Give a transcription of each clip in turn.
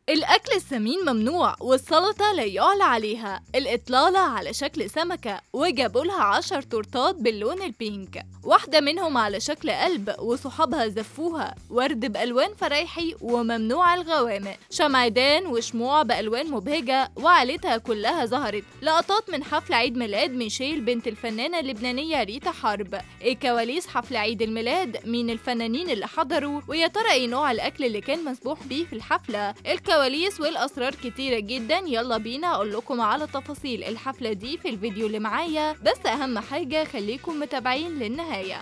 الأكل السمين ممنوع والسلطة لا يعلى عليها، الإطلالة على شكل سمكة وجابولها 10 تورتات باللون البينك، واحدة منهم على شكل قلب وصحابها زفوها، ورد بألوان فرايحي وممنوع الغوامق، شمعدان وشموع بألوان مبهجة وعيلتها كلها ظهرت، لقطات من حفل عيد ميلاد ميشيل بنت الفنانة اللبنانية ريتا حرب، ايه كواليس حفل عيد الميلاد، مين الفنانين اللي حضروا، ويا ترى ايه نوع الأكل اللي كان مسموح بيه في الحفلة، الكواليس والأسرار كتيرة جدا. يلا بينا أقول لكم على تفاصيل الحفلة دي في الفيديو اللي معايا، بس أهم حاجة خليكم متابعين للنهاية.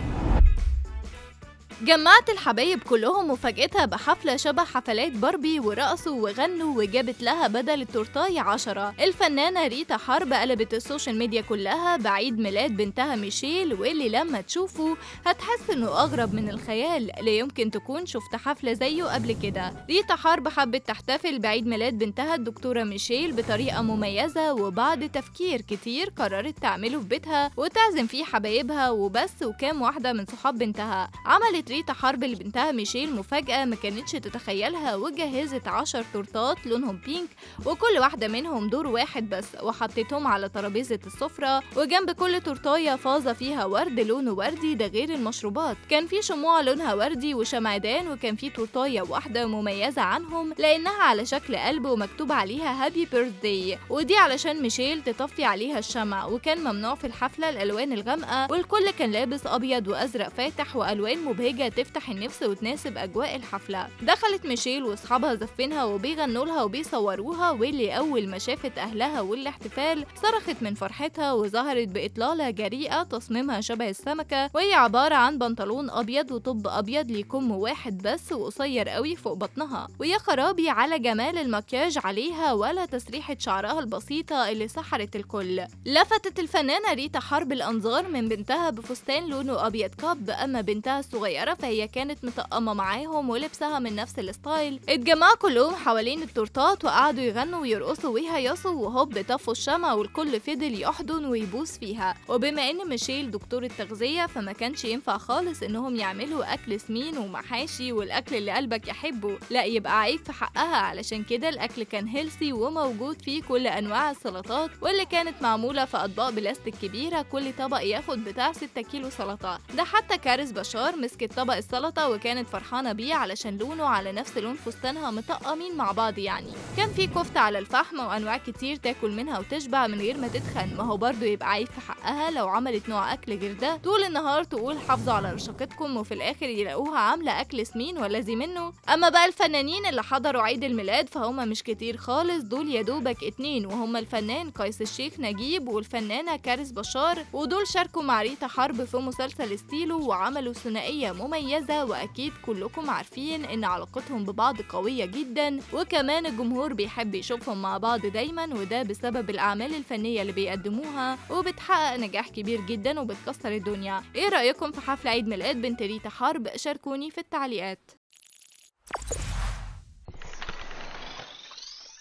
جمعت الحبايب كلهم وفاجئتها بحفلة شبه حفلات باربي ورقصوا وغنوا وجابت لها بدل التورتاية 10. الفنانة ريتا حرب قلبت السوشيال ميديا كلها بعيد ميلاد بنتها ميشيل، واللي لما تشوفه هتحس انه اغرب من الخيال، لا يمكن تكون شفت حفلة زيه قبل كده. ريتا حرب حبت تحتفل بعيد ميلاد بنتها الدكتورة ميشيل بطريقة مميزة، وبعد تفكير كتير قررت تعمله في بيتها وتعزم فيه حبايبها وبس وكام واحدة من صحاب بنتها. عملت ريتا حرب لبنتها ميشيل مفاجأة ما كانتش تتخيلها، وجهزت 10 تورتات لونهم بينك وكل واحدة منهم دور واحد بس، وحطيتهم على ترابيزة السفرة، وجنب كل تورتاية فازة فيها ورد لونه وردي، ده غير المشروبات. كان في شموع لونها وردي وشمعدان، وكان في تورتاية واحدة مميزة عنهم لأنها على شكل قلب ومكتوب عليها هابي بيرثداي، ودي علشان ميشيل تطفي عليها الشمع. وكان ممنوع في الحفلة الألوان الغامقة، والكل كان لابس أبيض وأزرق فاتح وألوان مبهجة تفتح النفس وتناسب أجواء الحفلة. دخلت ميشيل وأصحابها زفينها وبيغنوا لها وبيصوروها، واللي أول ما شافت أهلها والاحتفال صرخت من فرحتها وظهرت بإطلالة جريئة تصميمها شبه السمكة، وهي عبارة عن بنطلون أبيض وطب أبيض ليه كم واحد بس وقصير قوي فوق بطنها، ويا خرابي على جمال المكياج عليها ولا تسريحة شعرها البسيطة اللي سحرت الكل. لفتت الفنانة ريتا حرب الأنظار من بنتها بفستان لونه أبيض كاب، أما بنتها الصغيرة فهي كانت مطقمة معاهم ولبسها من نفس الستايل. اتجمعوا كلهم حوالين التورتات وقعدوا يغنوا ويرقصوا ويهيصوا، وهوب طفوا الشمع والكل فضل يحضن ويبوس فيها. وبما ان ميشيل دكتورة تغذية فما كانش ينفع خالص انهم يعملوا اكل سمين ومحاشي والاكل اللي قلبك يحبه، لا يبقى عيب في حقها، علشان كده الاكل كان هيلثي وموجود فيه كل انواع السلطات، واللي كانت معمولة في اطباق بلاستيك كبيرة، كل طبق ياخد بتاع 6 كيلو سلطة. ده حتى كارث بشار مسكت طبق السلطة وكانت فرحانة بيه علشان لونه على نفس لون فستانها مطقمين مع بعض. يعني كان في كفتة على الفحم وانواع كتير تاكل منها وتشبع من غير ما تتخن، ما هو برضه يبقى عيب في حقها لو عملت نوع اكل غير ده. طول النهار تقول حافظوا على رشاقتكم وفي الاخر يلاقوها عاملة اكل سمين والذي منه. اما بقى الفنانين اللي حضروا عيد الميلاد فهم مش كتير خالص، دول يا دوبك 2 وهم الفنان قيس الشيخ نجيب والفنانة كارث بشار، ودول شاركوا مع ريتا حرب في مسلسل ستيلو وعملوا ثنائية مميزة، واكيد كلكم عارفين ان علاقتهم ببعض قوية جدا، وكمان الجمهور بيحب يشوفهم مع بعض دايما، وده بسبب الاعمال الفنية اللي بيقدموها وبتحقق نجاح كبير جدا وبتكسر الدنيا. ايه رأيكم في حفل عيد ميلاد بنت ريتا حرب؟ شاركوني في التعليقات.